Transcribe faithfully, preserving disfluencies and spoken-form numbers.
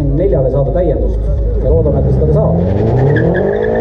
kakskümmend neljale saada täiendust ja loodame, et ta seda saab.